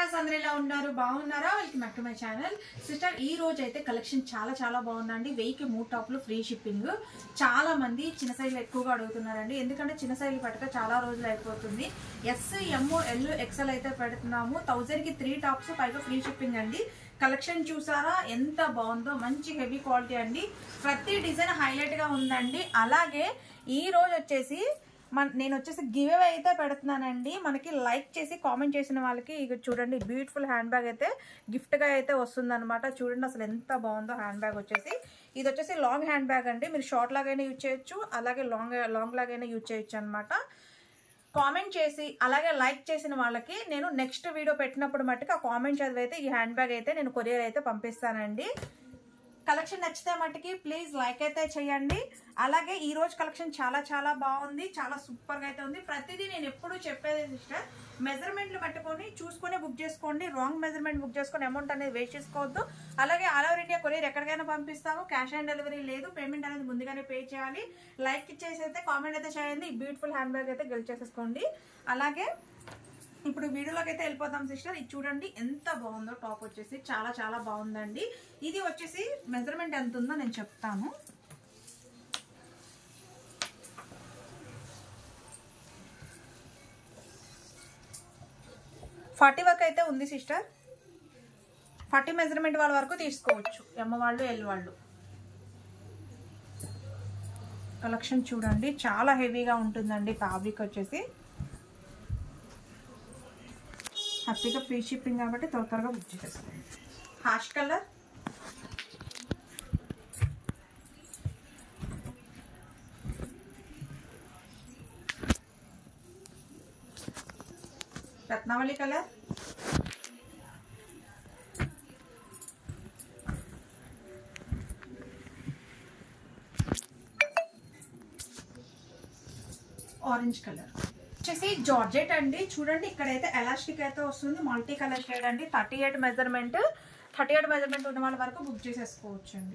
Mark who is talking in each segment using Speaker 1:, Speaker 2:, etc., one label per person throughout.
Speaker 1: Sisters అందరూ ఎలా ఉన్నారు? బాగున్నారా? Welcome back to my channel. Sister ఈ రోజు అయితే కలెక్షన్ చాలా బాగుందండి. 1000కి 3 టాప్లు ఫ్రీ షిప్పింగ్. చాలా మంది చిన్న సైజులు ఎక్కువగా అడుగుతున్నారండి, ఎందుకంటే చిన్న సైజులు పట్టక చాలా రోజులు అయిపోతుంది. ఎస్, ఎమ్, ఎల్, ఎక్సెల్ అయితే పెడుతున్నాము. 1000కి 3 టాప్స్ పైగా ఫ్రీ షిప్పింగ్ అండి. కలెక్షన్ చూసారా ఎంత బాగుందో, మంచి హెవీ క్వాలిటీ అండి. ప్రతి డిజైన్ హైలైట్ గా ఉందండి. అలాగే ఈ రోజు వచ్చేసి నేను వచ్చేసి గివ్ అవే అయితే పెడుతున్నానండి. మనకి లైక్ చేసి కామెంట్ చేసిన వాళ్ళకి ఇక చూడండి, బ్యూటిఫుల్ హ్యాండ్ బ్యాగ్ అయితే గిఫ్ట్ గా అయితే వస్తుంది అనమాట. చూడండి అసలు ఎంత బాగుందో హ్యాండ్ బ్యాగ్ వచ్చేసి. ఇది వచ్చేసి లాంగ్ హ్యాండ్ బ్యాగ్ అండి. మీరు షార్ట్ లాగైనా యూజ్ చేయొచ్చు, అలాగే లాంగ్ లాగైనా యూజ్ చేయొచ్చు అనమాట. కామెంట్ చేసి అలాగే లైక్ చేసిన వాళ్ళకి నేను నెక్స్ట్ వీడియో పెట్టినప్పుడు మట్టుకు ఆ కామెంట్ చదివైతే ఈ హ్యాండ్ బ్యాగ్ అయితే నేను కొరియర్ అయితే పంపిస్తానండి. కలెక్షన్ నచ్చితే మట్టుకి ప్లీజ్ లైక్ అయితే చేయండి. అలాగే ఈ రోజు కలెక్షన్ చాలా బాగుంది, చాలా సూపర్ గా అయితే ఉంది. ప్రతిదీ నేను ఎప్పుడు చెప్పేది సిస్టర్, మెజర్మెంట్లు పట్టుకొని చూసుకొని బుక్ చేసుకోండి. రాంగ్ మెజర్మెంట్ బుక్ చేసుకొని అమౌంట్ అనేది వేస్ట్ చేసుకోవద్దు. అలాగే ఆల్ ఓవర్ ఇండియా కొరియర్ ఎక్కడికైనా పంపిస్తాము. క్యాష్ ఆన్ డెలివరీ లేదు, పేమెంట్ అనేది ముందుగానే పే చేయాలి. లైక్ ఇచ్చేసి అయితే కామెంట్ అయితే చేయండి. ఈ బ్యూటిఫుల్ హ్యాండ్ బ్యాగ్ అయితే గెలిచేసేసుకోండి. అలాగే ఇప్పుడు వీడియోలోకి అయితే వెళ్ళిపోతాం సిస్టర్. ఇది చూడండి ఎంత బాగుందో. టాప్ వచ్చేసి చాలా బాగుందండి. ఇది వచ్చేసి మెజర్మెంట్ ఎంత ఉందో నేను చెప్తాను. ఫార్టీ వరకు అయితే ఉంది సిస్టర్. 40 మెజర్మెంట్ వాళ్ళ వరకు తీసుకోవచ్చు, ఎమ్మ వాళ్ళు, ఎల్ వాళ్ళు. కలెక్షన్ చూడండి చాలా హెవీగా ఉంటుందండి. ఫ్యాబ్రిక్ వచ్చేసి హ్యాపీగా ఫ్రీ షిప్పింగ్ కాబట్టి త్వరగా బుక్ చేసేసుకోండి. హాష్ కలర్, రత్నావళి కలర్, ఆరెంజ్ కలర్. వచ్చేసి జార్జెట్ అండి. చూడండి ఇక్కడైతే ఎలాస్టిక్ అయితే వస్తుంది. మల్టీ కలర్ షేడ్ అండి. 38 మెజర్మెంట్ ఉన్న వాళ్ళ వరకు బుక్ చేసేసుకోవచ్చు అండి.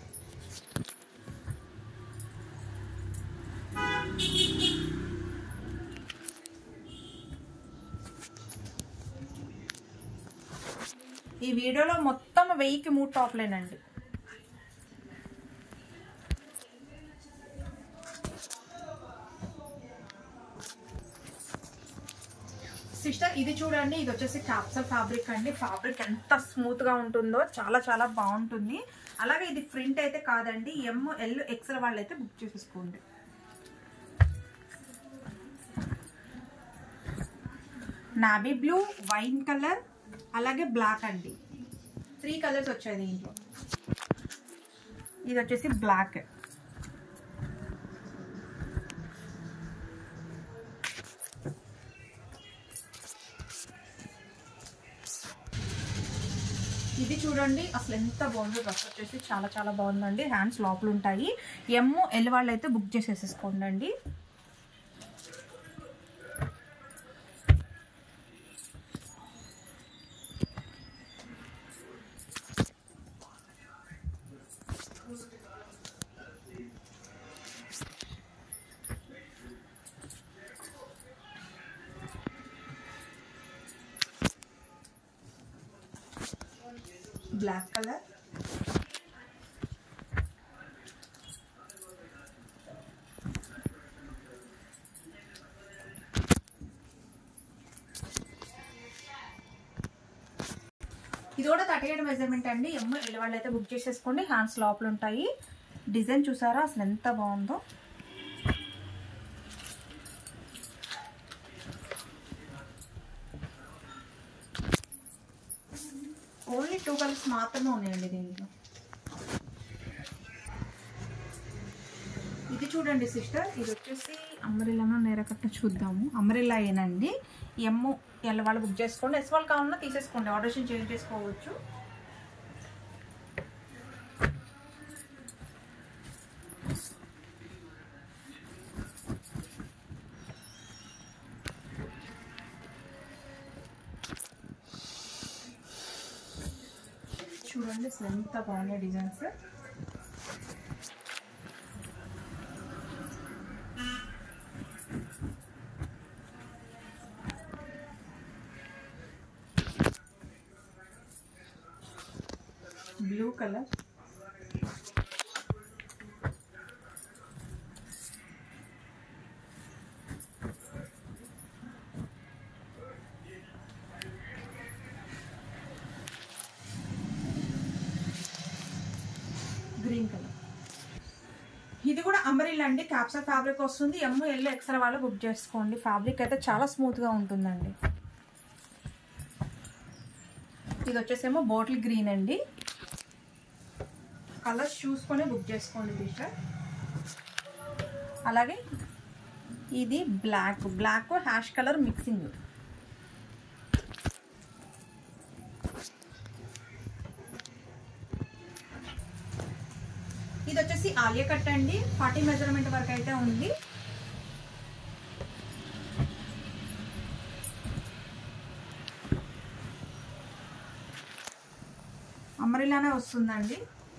Speaker 1: ఈ వీడియోలో మొత్తం 1000కి 3 టాప్లేనండి. సిస్టర్ ఇది చూడండి, ఇది వచ్చేసి క్యాప్సల్ ఫ్యాబ్రిక్ అండి. ఫ్యాబ్రిక్ ఎంత స్మూత్ గా ఉంటుందో, చాలా బాగుంటుంది. అలాగే ఇది ప్రింట్ అయితే కాదండి. ఎమ్, ఎల్, ఎక్సెల్ వాళ్ళు అయితే బుక్ చేసేసుకోండి. నాబీ బ్లూ, వైన్ కలర్, అలాగే బ్లాక్ అండి. 3 కలర్స్ వచ్చాయి దీంట్లో. ఇది వచ్చేసి బ్లాక్. ఇది చూడండి అసలు ఎంత బాగుందో. డ్రెస్ వచ్చేసి చాలా బాగుందండి. హ్యాండ్స్ లోపల ఉంటాయి. ఎమ్, ఎల్ వాళ్ళు అయితే బుక్ చేసేసుకోండి అండి. బ్లాక్ కలర్, ఇది కూడా 38 మెజర్మెంట్ అండి. ఎమ్, ఎల్ వాళ్ళు అయితే బుక్ చేసేసుకోండి. హ్యాండ్స్ లోపల ఉంటాయి. డిజైన్ చూసారా అసలు ఎంత బాగుందో. ఓన్లీ 2 కలర్స్ మాత్రమే ఉన్నాయండి దీంట్లో. ఇది చూడండి సిస్టర్, ఇది వచ్చేసి అంబ్రెల్లాను నేరకట్ట చూద్దాము. అంబ్రెల్లా ఏనండి. ఎమ్, ఎల్ వాళ్ళు బుక్ చేసుకోండి. ఎస్ వాళ్ళు కావాలన్నా తీసేసుకోండి, ఆర్డర్స్ చేంజ్ చేసుకోవచ్చు. చూడండి అసలు ఎంత బాగున్నాయి designs. Blue colour, green colour. ఇది కూడా అంబ్రెల్లా అండి, క్యాప్సా ఫ్యాబ్రిక్ వస్తుంది. ఎల్ ఎక్స్ఎల్ వాళ్ళు బుక్ చేసుకోండి. ఫ్యాబ్రిక్ అయితే చాలా స్మూత్గా ఉంటుందండి. ఇది వచ్చేసేమో బాటిల్ గ్రీన్ అండి. కలర్స్ చూసుకొని బుక్ చేసుకోండి సిస్టర్. అలాగే ఇది బ్లాక్ హ్యాష్ కలర్ మిక్సింగ్. ఇది వచ్చేసి ఆలియా కట్ అండి, 40 మెజర్మెంట్ వరకు అయితే ఉంది. అంబ్రెల్లానే వస్తుందండి.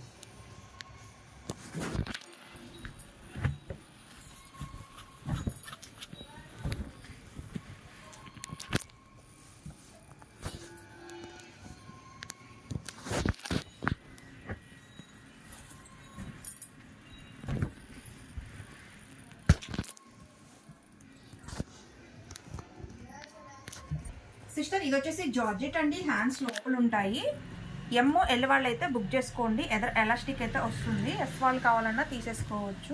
Speaker 1: సిస్టర్ ఇది వచ్చేసి జార్జెట్ అండి, హ్యాండ్స్ లోపల ఉంటాయి. ఎల్ వాళ్ళు అయితే బుక్ చేసుకోండి. ఎలాస్టిక్ అయితే వస్తుంది. ఎస్ వాళ్ళు కావాలన్నా తీసేసుకోవచ్చు.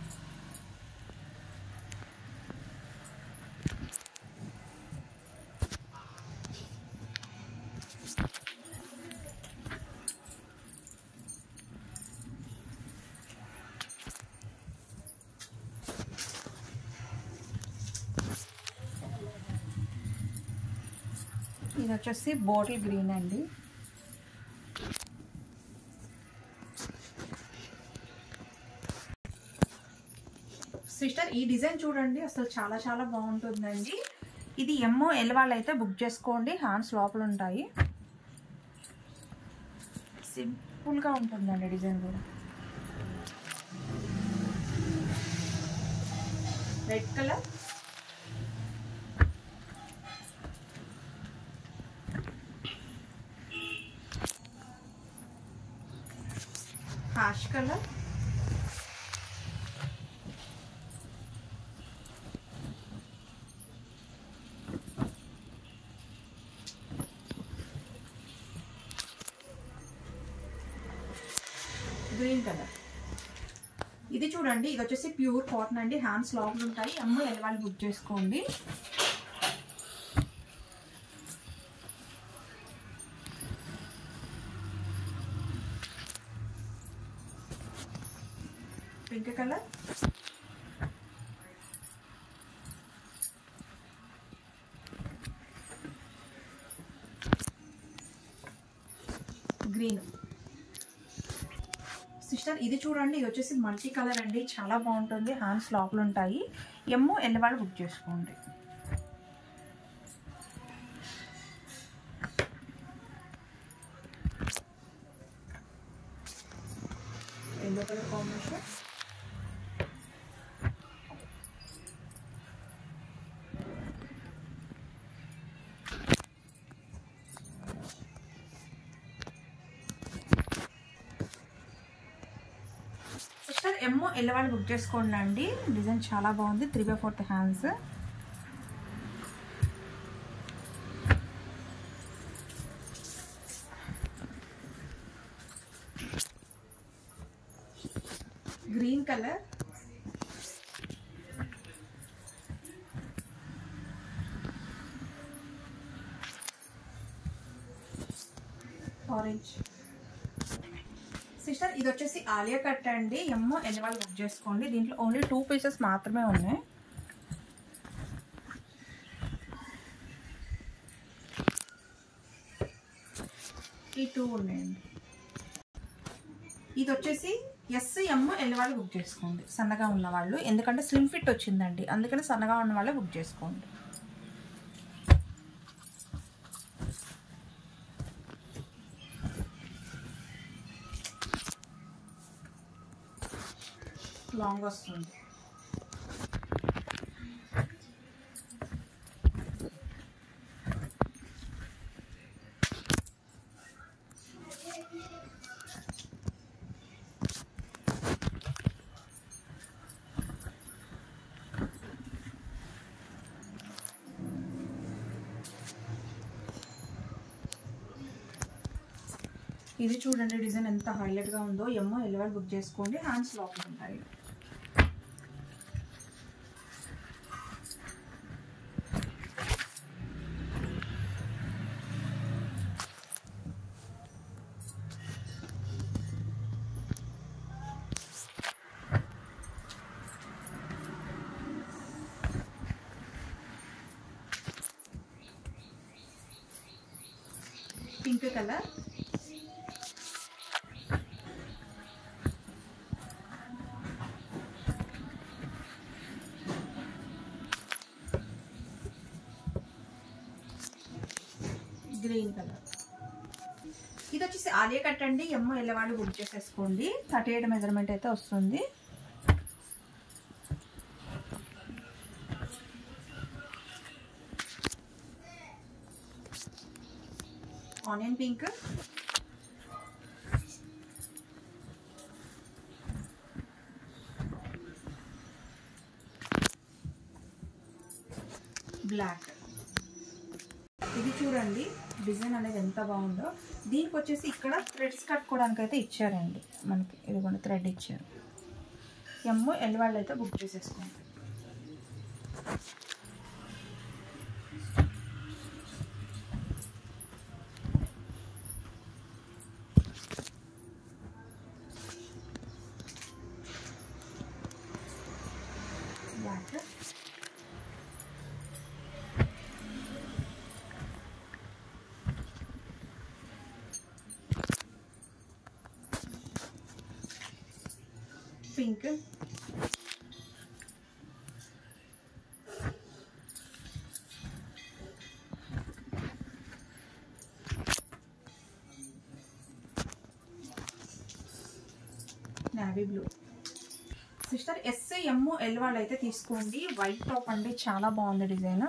Speaker 1: ఇది వచ్చేసి బాటిల్ గ్రీన్ అండి. సిస్టర్ ఈ డిజైన్ చూడండి, అసలు చాలా చాలా బాగుంటుందండి. ఇది ఎల్ వాళ్ళు అయితే బుక్ చేసుకోండి. హ్యాండ్స్ లోపల ఉంటాయి. సింపుల్గా ఉంటుందండి డిజైన్ కూడా. Red colour, ash colour, green colour. ఇది చూడండి, ఇది వచ్చేసి ప్యూర్ కాటన్ అండి. హ్యాండ్స్ లోపల ఉంటాయి. ఎల్ వాళ్ళు బుక్ చేసుకోండి. Pink colour, green. సిస్టర్ ఇది చూడండి, ఇది వచ్చేసి మల్టీ కలర్ అండి, చాలా బాగుంటుంది. హ్యాండ్స్ లోపల ఉంటాయి. ఎల్ వాళ్ళు బుక్ చేసుకోండి. Yellow colour combination. Sister L వాళ్ళు బుక్ చేసుకోండి అండి. డిజైన్ చాలా బాగుంది. 3/4 hands. Green colour, orange. Sister ఇది వచ్చేసి ఆలియా కట్ అండి. ఎల్ వాళ్ళు బుక్ చేసుకోండి. దీంట్లో ఓన్లీ 2 పీసెస్ మాత్రమే ఉన్నాయి. ఈ 2 ఉన్నాయండి. ఇది వచ్చేసి ఎల్ వాళ్ళు బుక్ చేసుకోండి, సన్నగా ఉన్న వాళ్ళు. ఎందుకంటే స్లిమ్ ఫిట్ వచ్చిందండి, అందుకని సన్నగా ఉన్న వాళ్ళే బుక్ చేసుకోండి. లాంగ్ వస్తుంది. ఇది చూడండి డిజైన్ ఎంత హైలైట్ గా ఉందో. ఎమ్మో ఎల్వల్ బుక్ చేసుకోండి. హ్యాండ్స్ లోపల ఉంటాయి. Pink colour, green colour. ఇది వచ్చేసి ఆలియా కట్ అండి. ఎమ్మో ఎల్ల వాళ్ళు బుక్ చేసేసుకోండి. 38 మెజర్మెంట్ అయితే వస్తుంది. Onion pink, black. ఇది చూడండి డిజైన్ అనేది ఎంత బాగుందో. దీనికి వచ్చేసి ఇక్కడ థ్రెడ్స్ కట్టుకోవడానికి అయితే ఇచ్చారండి మనకి. ఇది కూడా థ్రెడ్ ఇచ్చారు. ఎమ్మో ఎల్ వాళ్ళు అయితే బుక్ చేసేసుకోండి. Black, pink, navy blue. Sister S M L వాళ్ళు అయితే తీసుకోండి. వైట్ టాప్ అండి, చాలా బాగుంది డిజైన్.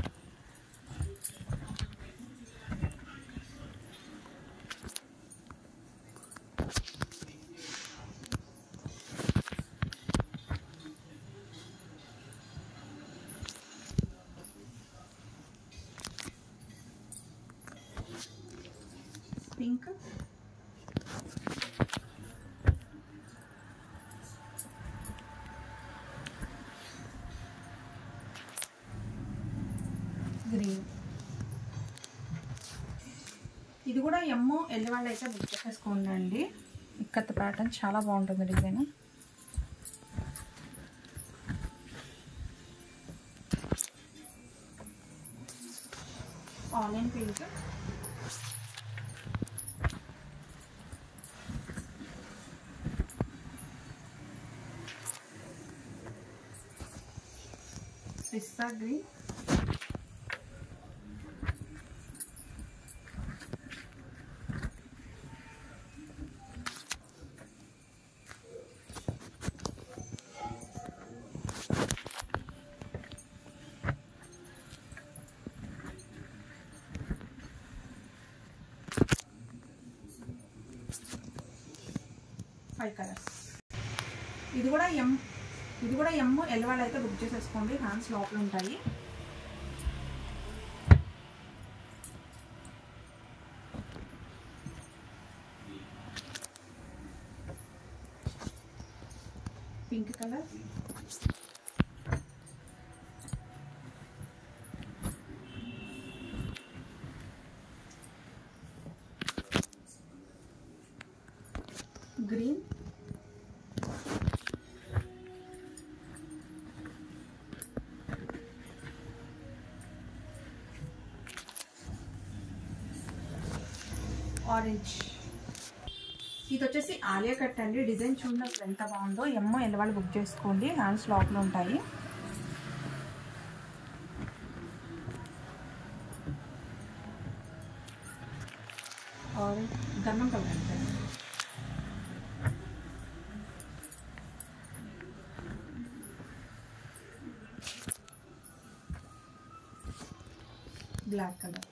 Speaker 1: Pink, green. ఇది కూడా ఎమ్మో ఎల్లి వాళ్ళు అయితే బుక్ చేసేసుకోండి అండి. ఇక్కత్ ప్యాటర్న్ చాలా బాగుంటుంది design. Onion pink, pista green, five colours. ఇది కూడా ఎమ్ ఎల్ వాళ్ళు అయితే బుక్ చేసేసుకోండి. హ్యాండ్స్ లోపల ఉంటాయి. Pink colour, green, orange. ఇది వచ్చేసి ఆలియా కట్ అండి. డిజైన్ చూడండి అసలు ఎంత బాగుందో. ఎమ్మో ఎల్ వాళ్ళు బుక్ చేసుకోండి. హ్యాండ్స్ లోపల ఉంటాయి. ఆరెంజ్ గన్నం కలర్ అంటే బ్లాక్ కలర్.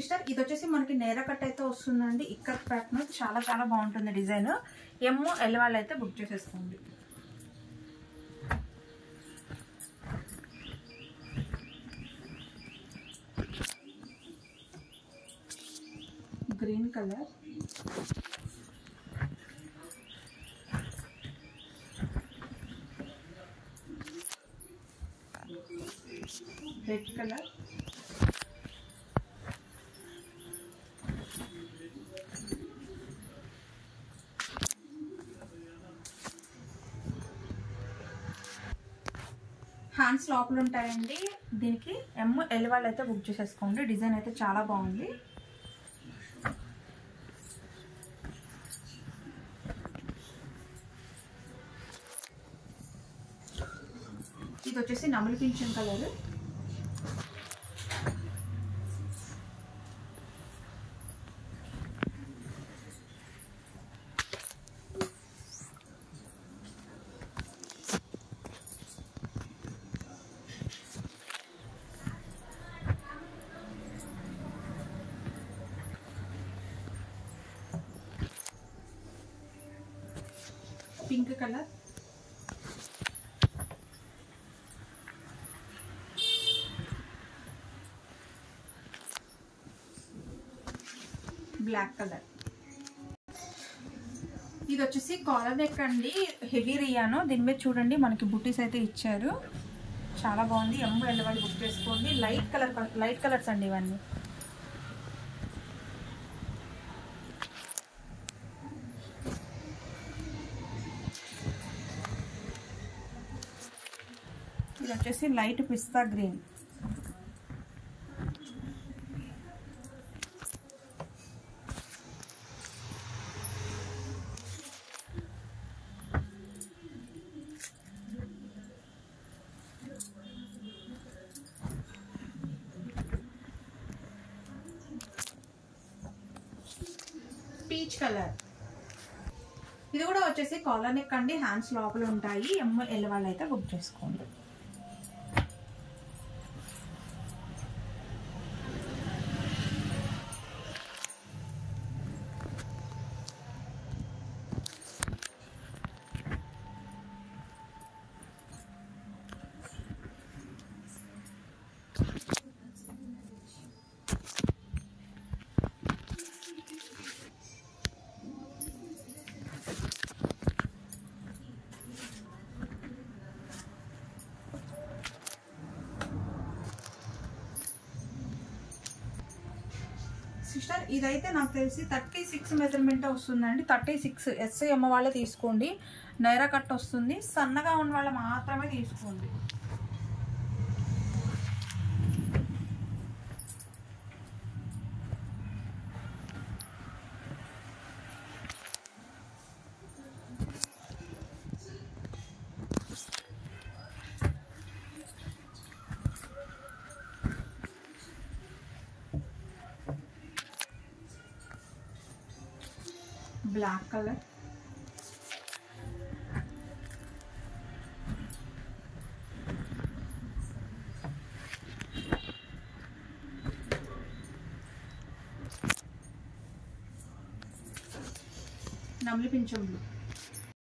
Speaker 1: సిస్టర్ ఇది వచ్చేసి మనకి నేర కట్ అయితే వస్తుందండి. ఇక్కడ ప్యాటర్న్ చాలా చాలా బాగుంటుంది డిజైన్. ML వాళ్ళు అయితే బుక్ చేసేసుకోండి. Green colour, red colour, hands లోపల ఉంటాయండి. దీనికి ML వాళ్ళు అయితే బుక్ చేసేసుకోండి. డిజైన్ అయితే చాలా బాగుంది. ఇది వచ్చేసి నమలి పింఛన్ colour, pink colour, black colour. ఇది వచ్చేసి కాలర్ నెక్ అండి, హెవీ రియాను. దీని మీద చూడండి మనకి బుటీస్ అయితే ఇచ్చారు. చాలా బాగుంది. ML వాళ్ళు బుక్ చేసుకోండి. లైట్ కలర్స్ అండి ఇవన్నీ. ఇది వచ్చేసి light pista green. Peach colour. ఇది కూడా వచ్చేసి కాలర్ నెక్ అండి, హ్యాండ్స్ లోపల ఉంటాయి. ML వాళ్ళు అయితే బుక్ చేసుకోండి. సిస్టర్ ఇదైతే నాకు తెలిసి 36 మెజర్మెంట్ వస్తుందండి. 36 SM వాళ్ళే తీసుకోండి. నైరా కట్ వస్తుంది. సన్నగా ఉన్న వాళ్ళు మాత్రమే తీసుకోండి. బ్లాక్ కలర్, నమలి పింఛం బ్లూ.